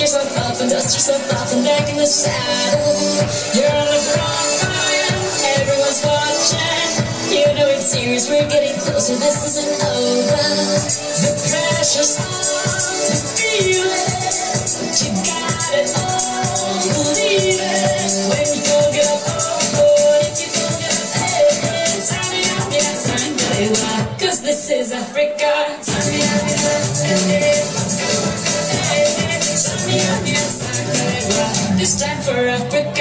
yourself up and dust yourself off and back in the saddle. You're on the front line, everyone's watching. You know it's serious, we're getting closer, this isn't over. The pressure's on to feel it, but you got it all, believe it. When you forget up, oh, if you forget up, hey, time me up, yeah, time me up, cause this is Africa. Time me up, hey, time me up, yeah, time me up, this time for Africa.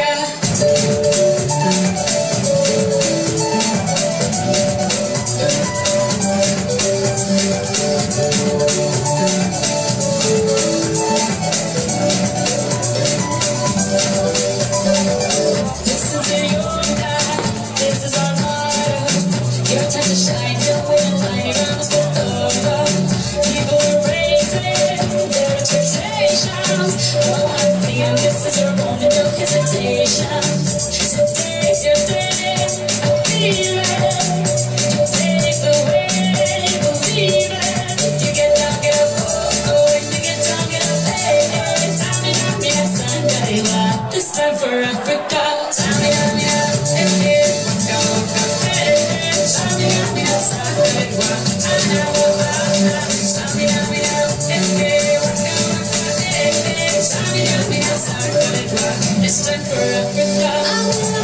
Listen to your God, this is our motto. Your time to shine, till we're lighting on the over. People are raising their expectations. Go on, feel this is your moment, no hesitation. Today's your day, I feel it. Take the way, believe it. If you get down, get up, oh, if you get down, get up, hey, hey. Time me up, yes, I'm ready. This time for Africa. Time me up, yeah, hey, hey. Go, go, hey, hey. Time me up, yes, I'm ready. I know, time me up, yeah, hey, hey. Go, go, hey, hey. Time me up, yes, I'm ready. This time for Africa.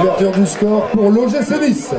Ouverture du score pour l'OGC Nice.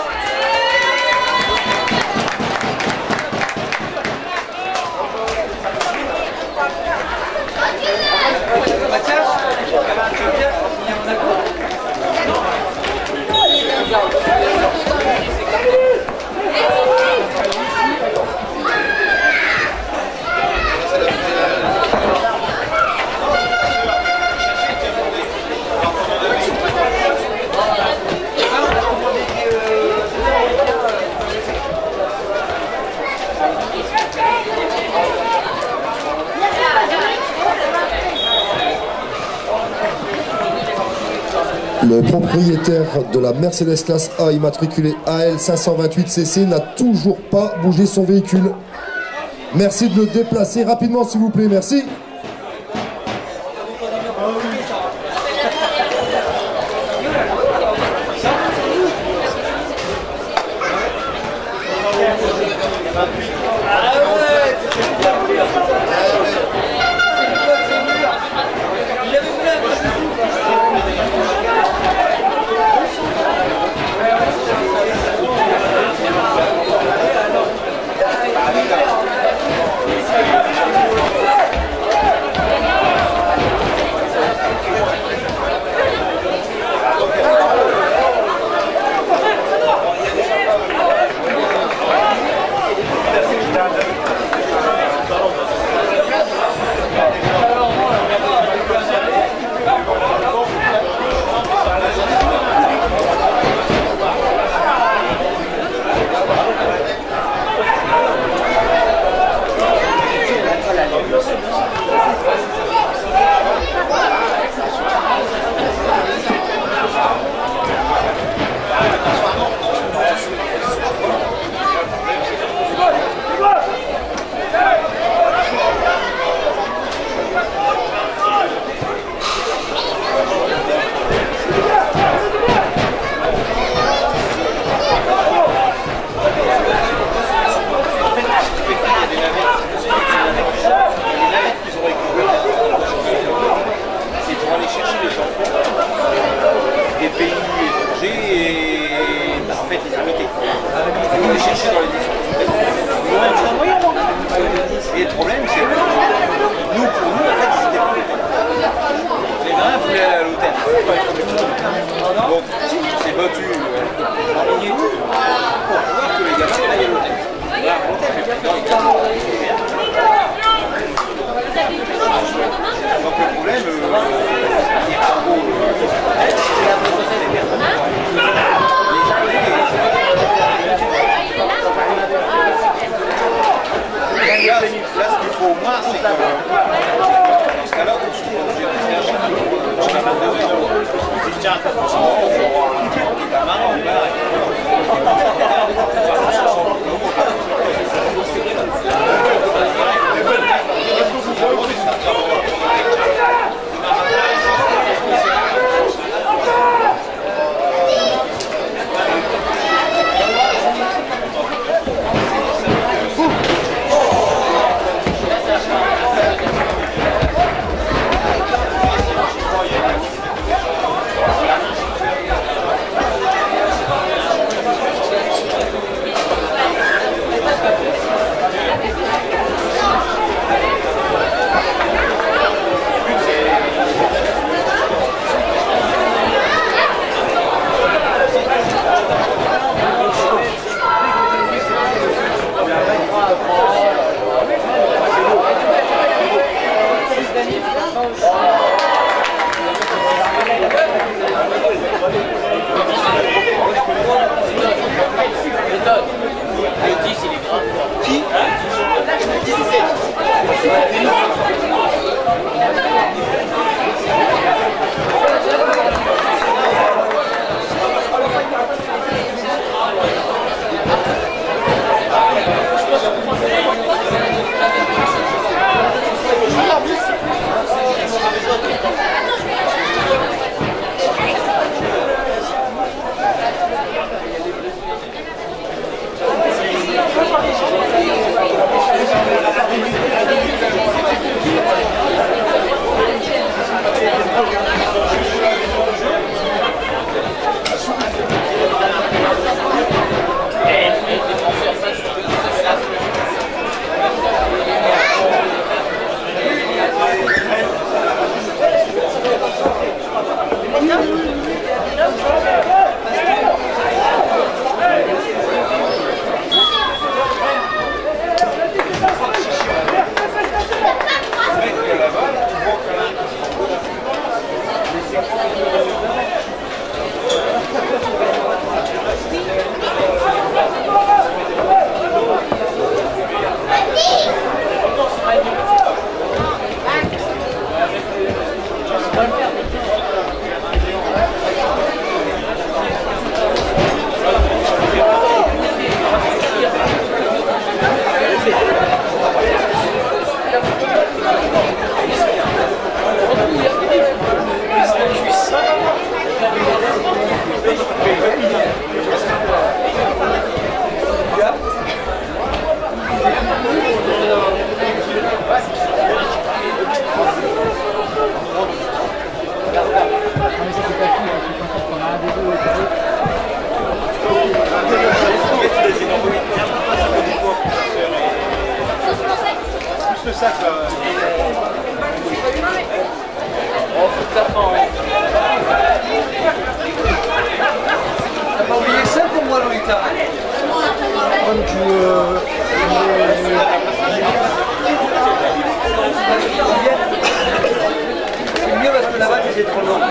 Le propriétaire de la Mercedes classe A immatriculée AL 528cc n'a toujours pas bougé son véhicule. Merci de le déplacer rapidement s'il vous plaît, merci. Et le problème, c'est que nous, pour nous, en fait, c'était pas l'hôtel. Les marins voulaient aller à l'hôtel. Donc, c'est battu pour pouvoir que les gamins aillent à l'hôtel. Là, donc, le problème, il y a un gros. Là, ce qu'il faut au moins, c'est que dans ce cas-là, on se produit jusqu'à 22h. Si je tiens à 4%, la main, on va c'est trop long.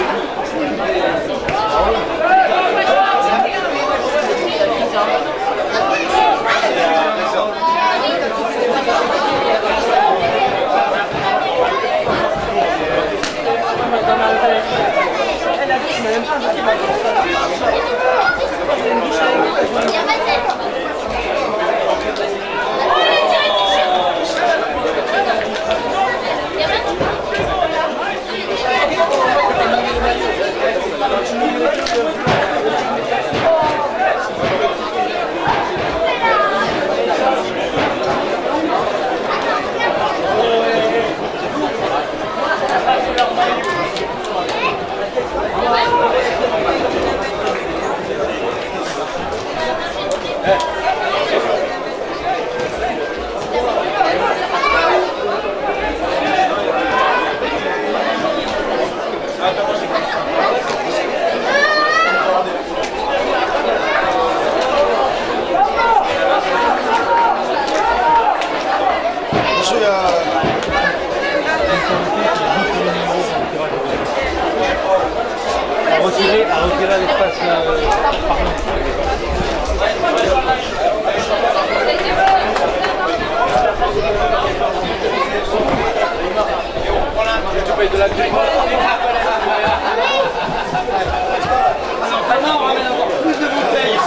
À retirer l'espace de la maintenant, on ramène encore plus de bouteilles.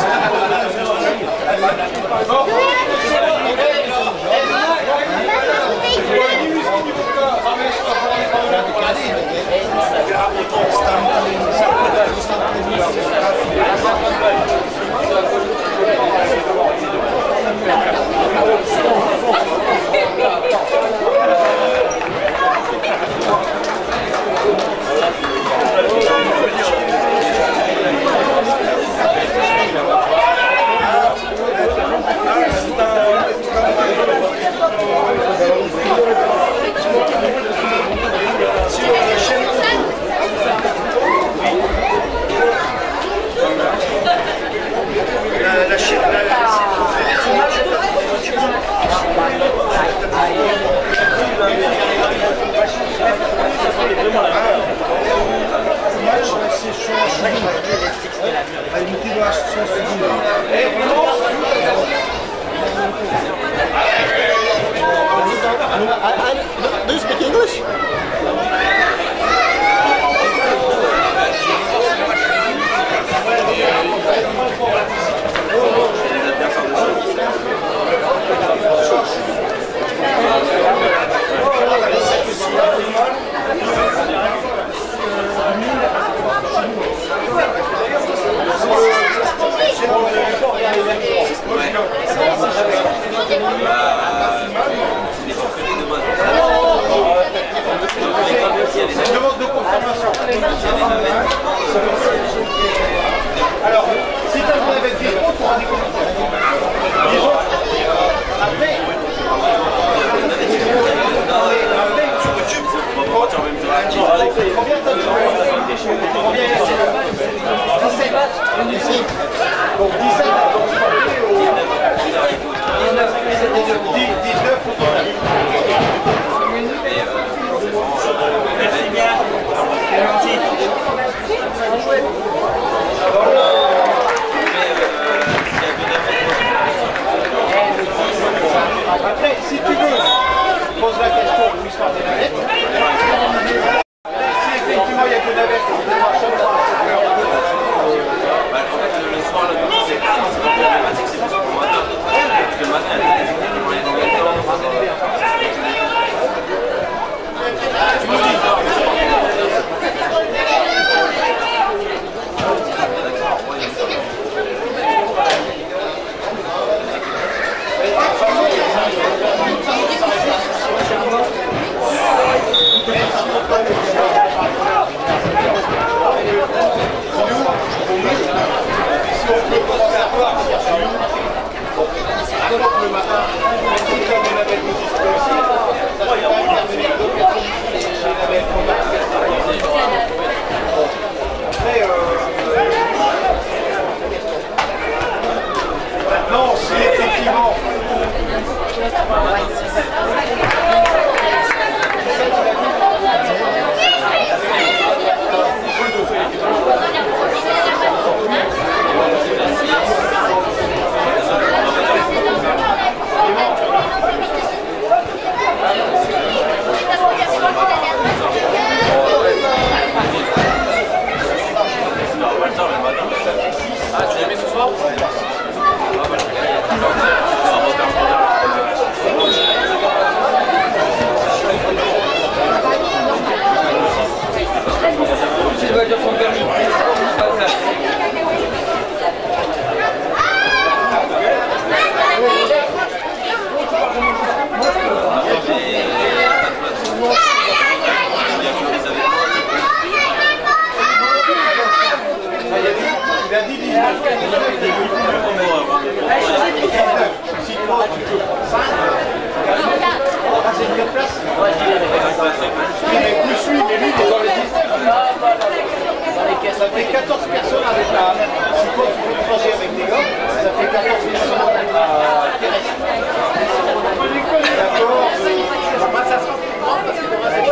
Do you speak English? Une demande de confirmation. Alors, si tu as joué avec des autres, tu auras des commentaires. Disons, après, sur YouTube, combien t'as de gens? Combien il y a 17. Donc 17, donc 19 au total. Après, si tu veux, pose la question pour l'histoire des navettes. Si effectivement il y a que navettes, on peut marcher dans en fait, le soir, c'est pas problématique, c'est plus pour le matin. Parce que le matin, il y a des équipes qui vont aller dans le temps. Tu me dis, fait 14 personnes avec la... Si toi tu fais le trajet avec des gars, ça fait 14 personnes avec la terrestre. D'accord. Après ça sera plus grand parce que demain c'est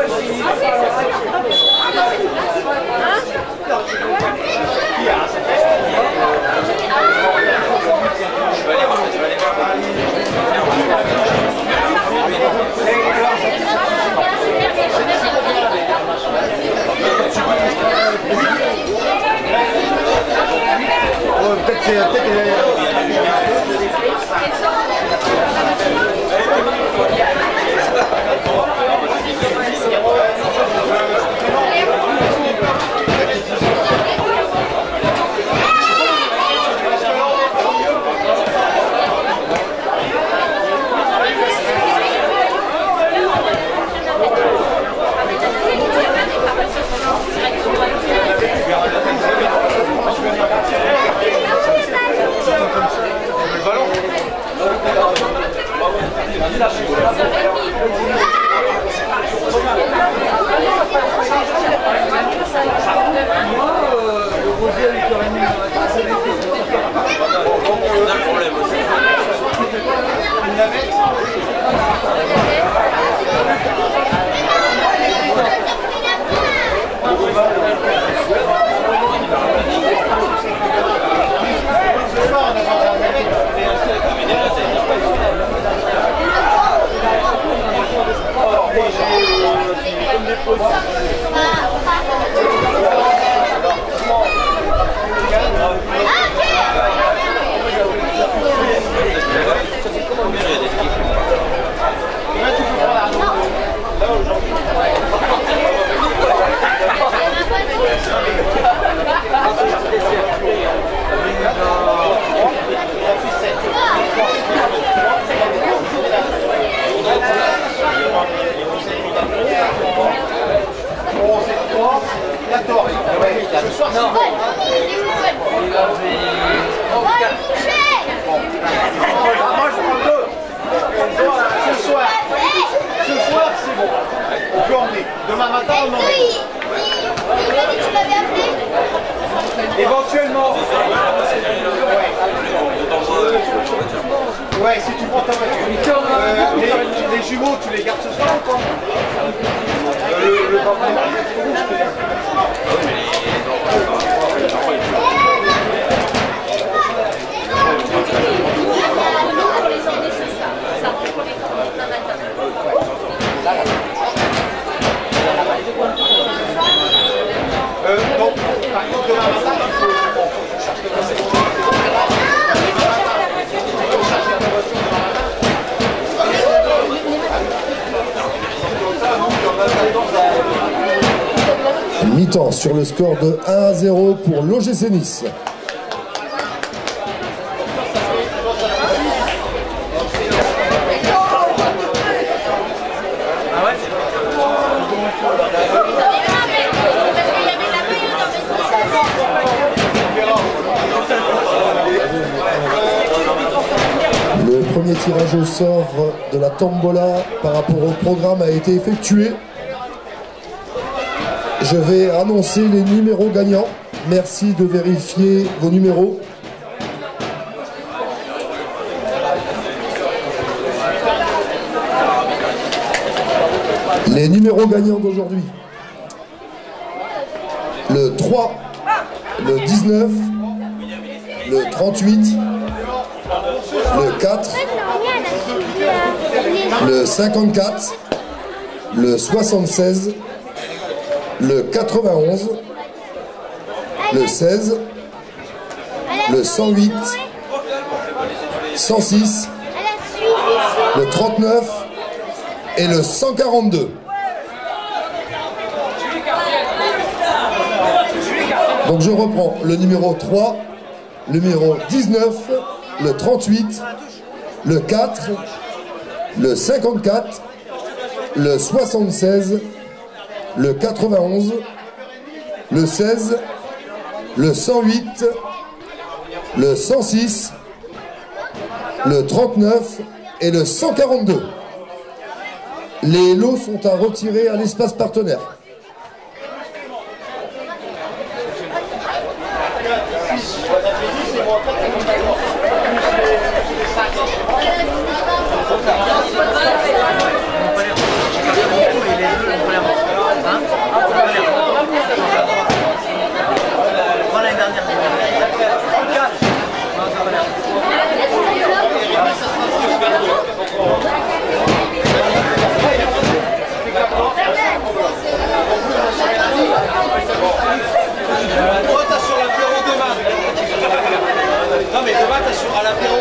demain matin, on en est. Tu m'avais appelé. Éventuellement. Ouais, si tu prends ta voiture. Les jumeaux, tu les gardes ce soir ou pas? Le non, par contre, demain matin, il faut chercher ta voiture. Mi-temps sur le score de 1-0 pour l'OGC Nice. Le premier tirage au sort de la tombola par rapport au programme a été effectué. Je vais annoncer les numéros gagnants. Merci de vérifier vos numéros. Les numéros gagnants d'aujourd'hui. Le 3, le 19, le 38, le 4, le 54, le 76, le 91, le 16, le 108, 106, le 39 et le 142. Donc je reprends le numéro 3, le numéro 19, le 38, le 4, le 54, le 76, le 91, le 16, le 108, le 106, le 39 et le 142. Les lots sont à retirer à l'espace partenaire. Toi, t'as sur l'apéro demain. Non, mais demain, t'as sur à l'apéro.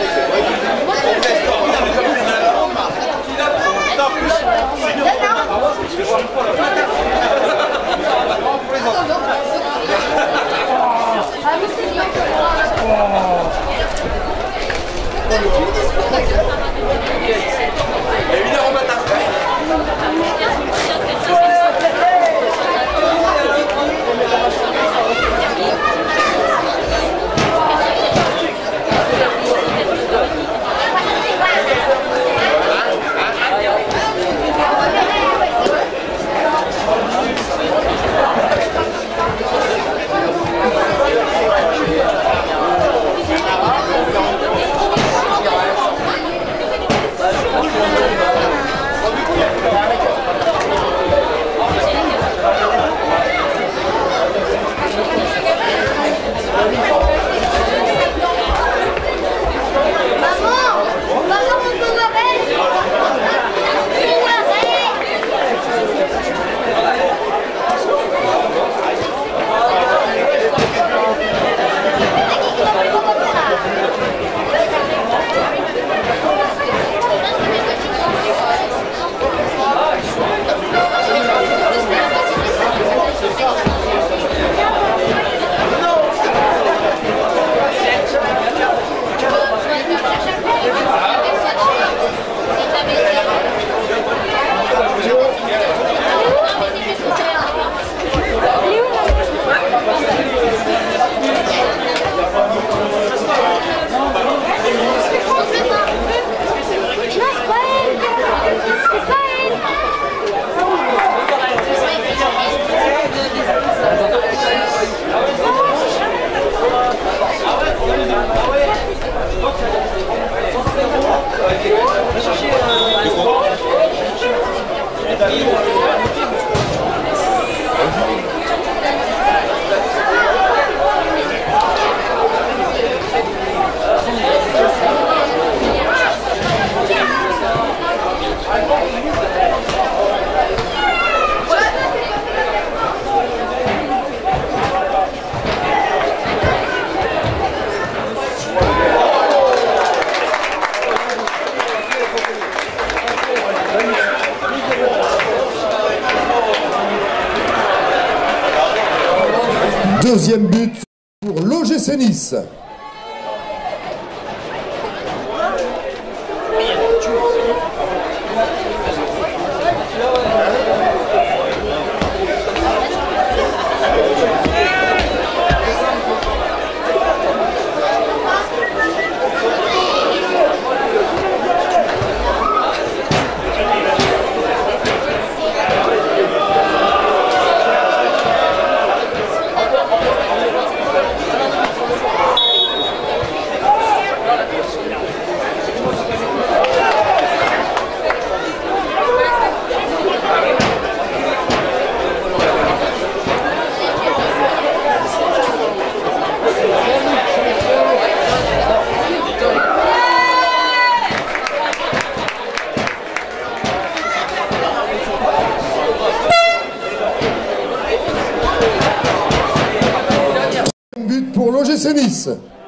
Deuxième but pour l'OGC Nice. But pour l'OGC Nice.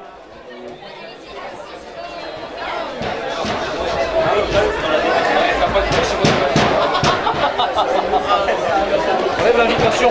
Enlève l'invitation.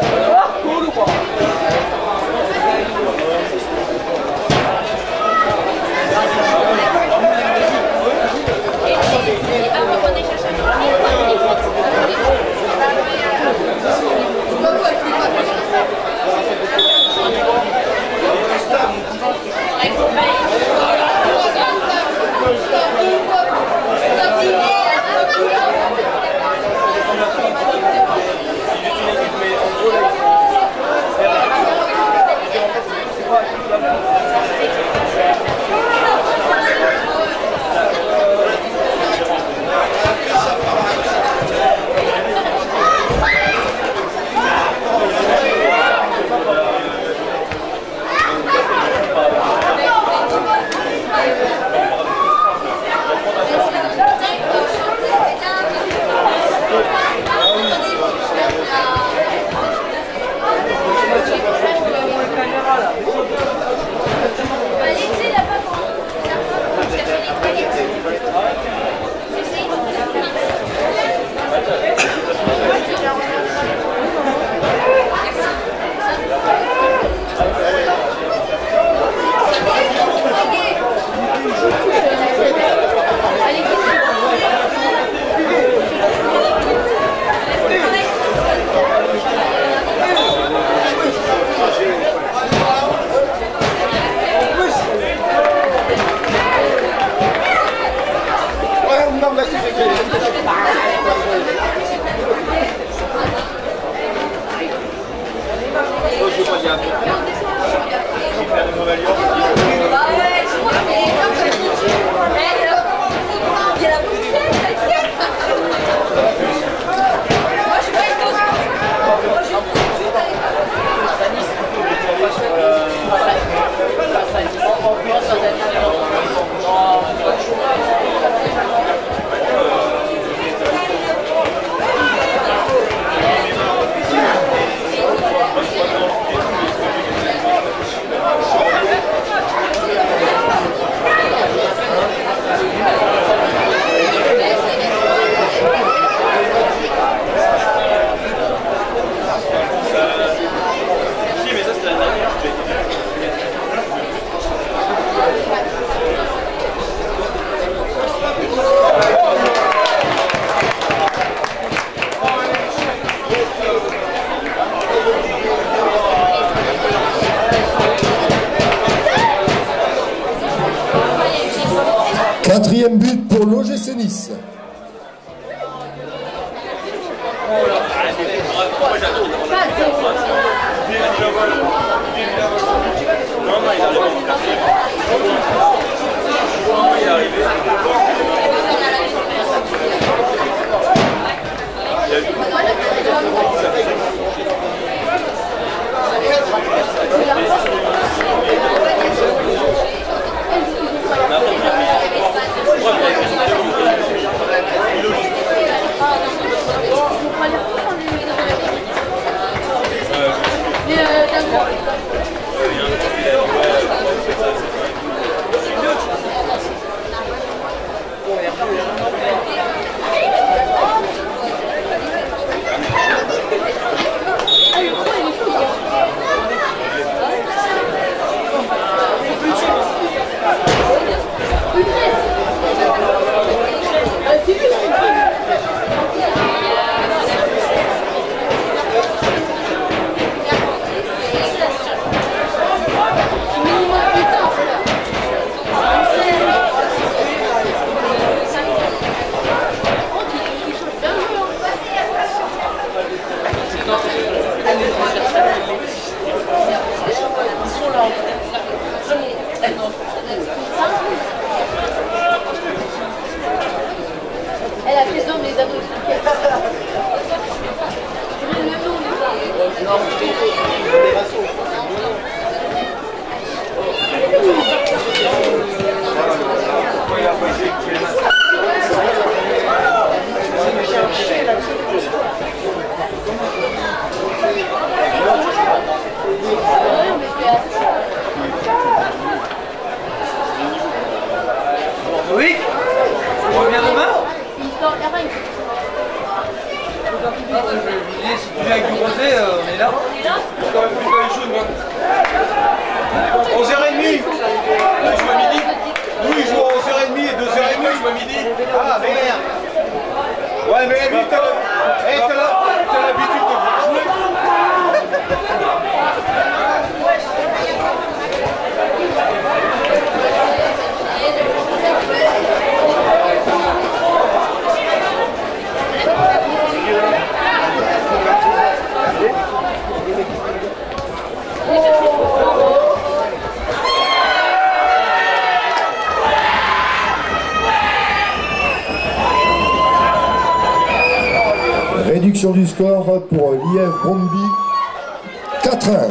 4e but pour l'OGC Nice. Elle a fait ça, mais les ados Oui, on revient demain. Si tu viens avec du rosé, on est là. 11h30. Nous, je vois midi. Nous, ils jouent à 11h30 et 2h30, je vois midi. Ah, merde. Ouais, mais lui, t'as l'habitude de jouer. Réduction du score pour l'IF Brøndby, 4-1.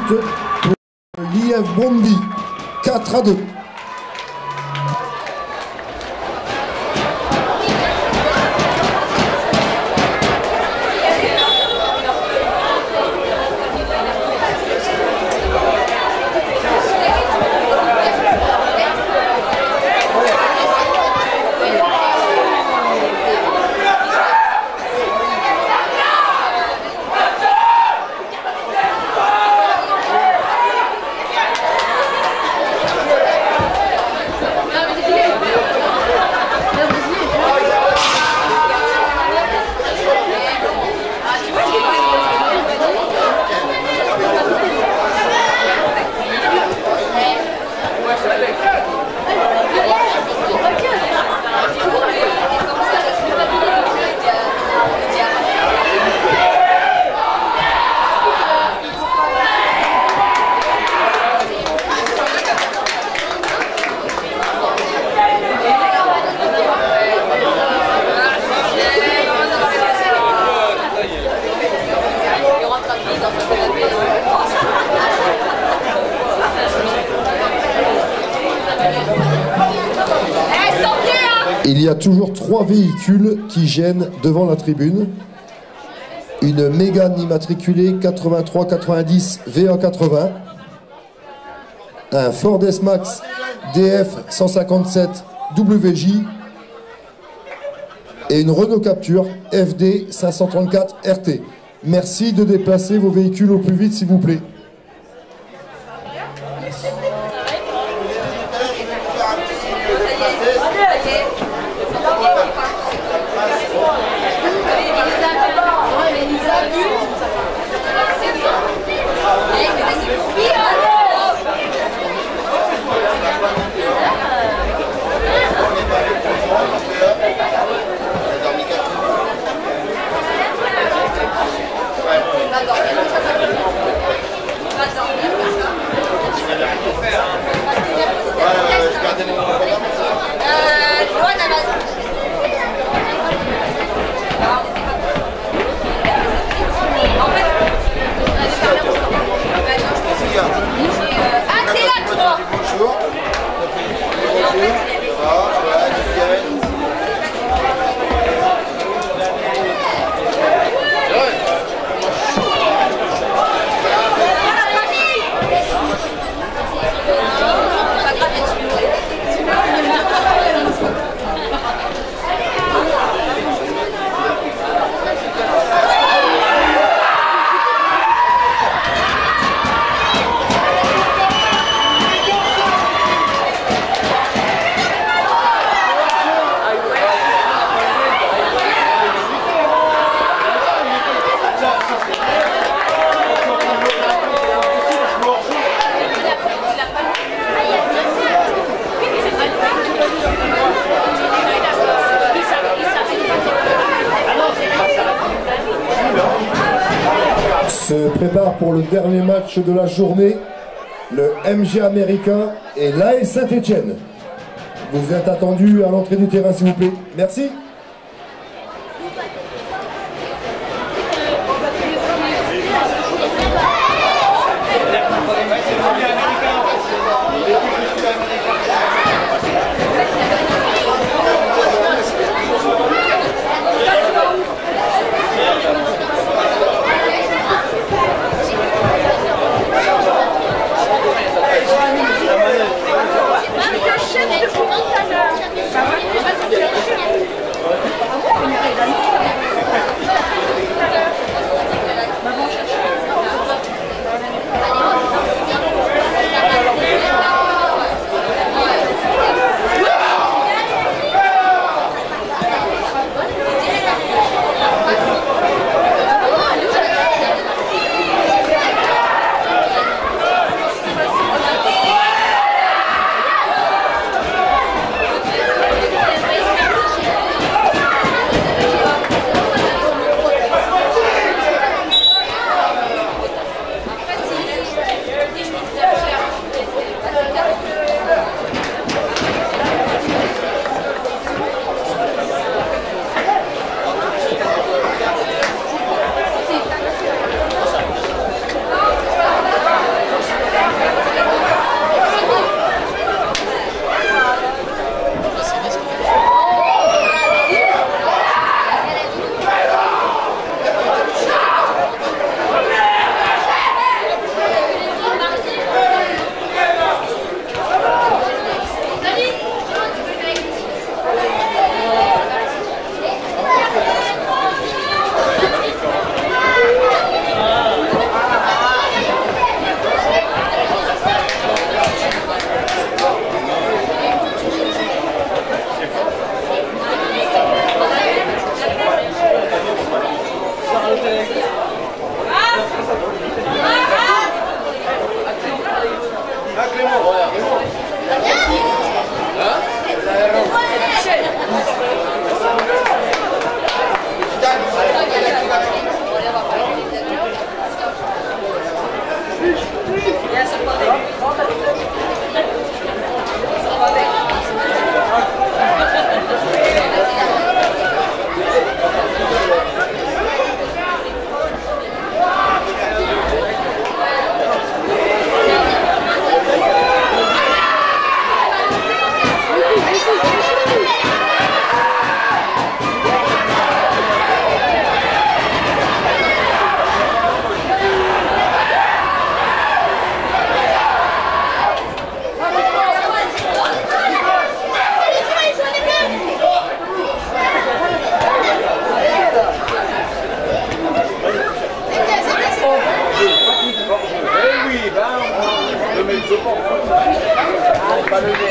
pour l'IF Bondi. 4-2. Il y a toujours 3 véhicules qui gênent devant la tribune. Une Mégane immatriculée 8390 VA80. Un Ford S-Max DF 157 WJ. Et une Renault Capture FD 534 RT. Merci de déplacer vos véhicules au plus vite, s'il vous plaît. Se prépare pour le dernier match de la journée, le MG américain et l'AS Saint-Etienne. Vous êtes attendus à l'entrée du terrain, s'il vous plaît. Merci. pas levé.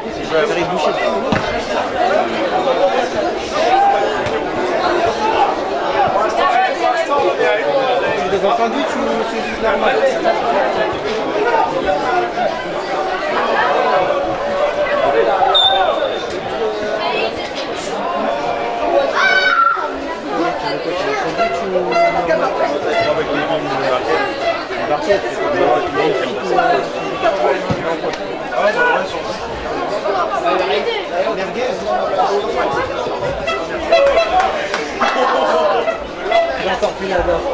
faire éboucher. Merguez. J'ai encore plus là-bas.